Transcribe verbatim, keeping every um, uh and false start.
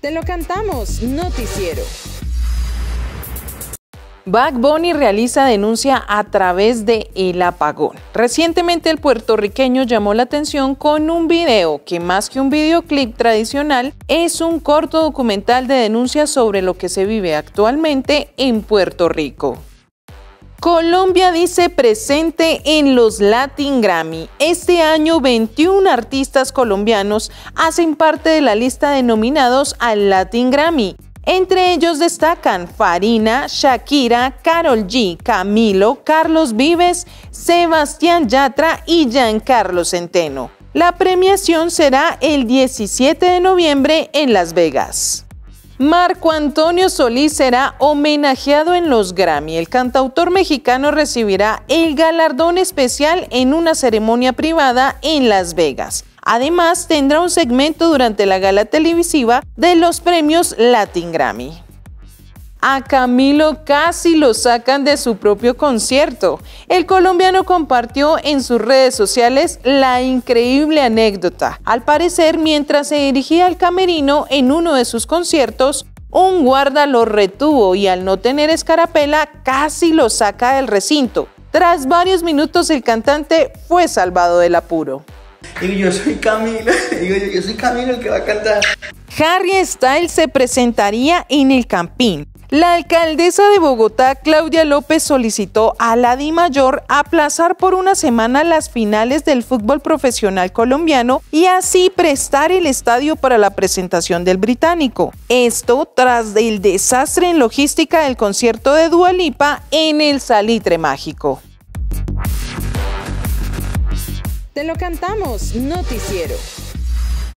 Te lo cantamos, noticiero. Bad Bunny realiza denuncia a través de El Apagón. Recientemente el puertorriqueño llamó la atención con un video que más que un videoclip tradicional es un corto documental de denuncia sobre lo que se vive actualmente en Puerto Rico. Colombia dice presente en los Latin Grammy. Este año veintiún artistas colombianos hacen parte de la lista de nominados al Latin Grammy. Entre ellos destacan Farina, Shakira, Karol G, Camilo, Carlos Vives, Sebastián Yatra y Giancarlo Centeno. La premiación será el diecisiete de noviembre en Las Vegas. Marco Antonio Solís será homenajeado en los Grammy. El cantautor mexicano recibirá el galardón especial en una ceremonia privada en Las Vegas. Además, tendrá un segmento durante la gala televisiva de los premios Latin Grammy. A Camilo casi lo sacan de su propio concierto. El colombiano compartió en sus redes sociales la increíble anécdota. Al parecer, mientras se dirigía al camerino en uno de sus conciertos, un guarda lo retuvo y al no tener escarapela casi lo saca del recinto. Tras varios minutos, el cantante fue salvado del apuro. Digo, yo soy Camilo, digo, yo, yo soy Camilo el que va a cantar. Harry Styles se presentaría en el Campín. La alcaldesa de Bogotá, Claudia López, solicitó a la Dimayor aplazar por una semana las finales del fútbol profesional colombiano y así prestar el estadio para la presentación del británico. Esto tras el desastre en logística del concierto de Dua Lipa en el Salitre Mágico. Te lo cantamos, noticiero.